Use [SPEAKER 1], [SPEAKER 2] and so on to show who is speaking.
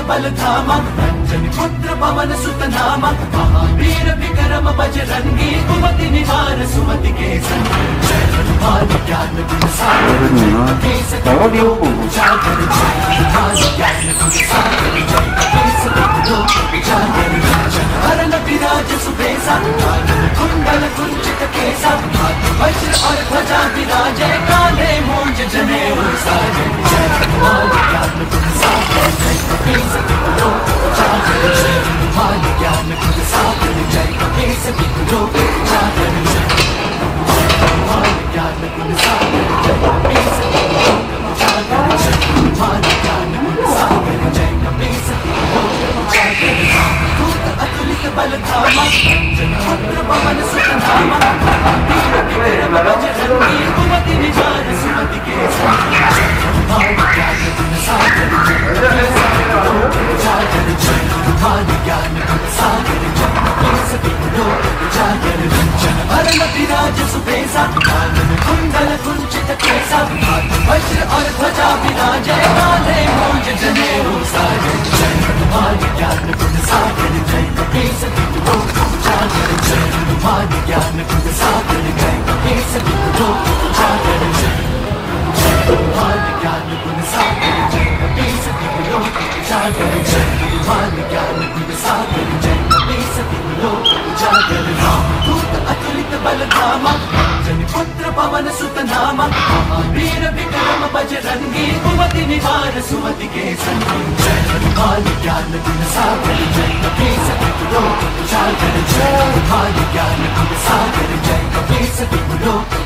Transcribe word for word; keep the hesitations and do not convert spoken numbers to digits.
[SPEAKER 1] बलधामा अंजनी पुत्र पवन सुत नामा महावीर विक्रम बजरंगी कुमति निवार सुमति के संग जय हनुमान ज्ञान गुण सागर जय कपीस तिहुँ लोक उजागर जय हनुमान ज्ञान गुण सागर जय कपीस तिहुँ लोक उजागर जय हरण विराज सुबेसा कानन कुंडल कुंचित केसा हाथ वज्र और ध्वजा विराजे कांधे मूंज जनेऊ साजे जय हनुमान ज्ञान गुण सागर जय कपीस तिहुँ लोक उजागर जय हनुमान ज्ञान गुण सागर जय कपीस तिहुँ लोक उजागर जय हनुमान ज्ञान गुण सागर जय कपीस तिहुँ लोक उजागर जय हनुमान ज्ञान गुण सागर जय कपीस तिहुँ लोक उजागर दूत अतुलित बलधामा अंजनी पुत्र पवन सुत नामा महावीर विक्रम बजरंगी कुमति निवार सुमति के संग जय हनुमान ज्ञान गुण सागर जय कपीस तिहुँ लोक उजागर जय हनुमान ज्ञान गुण सागर जय कपीस तिहुँ लोक उजागर जय हरण विराज सुबेसा कानन कुंडल कुंचित केसा हाथ वज्र और ध्वजा विराजे कांधे मूंज जनेऊ साजे जय हनुमान ज्ञान गुण सागर जय कपीस तिहुँ लोक उजागर जय हनुमान ज्ञान गुण सागर जय कपीस तिहुँ लोक उजागर जय हनुमान ज्ञान गुण सागर जय कपीस तिहुँ लोक उजागर जय हनुमान ज्ञान गुण सागर जय कपीस तिहुँ लोक उजागर दूत अतुलित बलधामा अंजनी पुत्र पवन सुत नामा महावीर विक्रम बजरंगी कुमति निवार सुमति के संग जय हनुमान ज्ञान गुण सागर जय कपीस तिहुँ लोक उजागर जय हनुमान ज्ञान गुण सागर जय कपीस तिहुँ लोक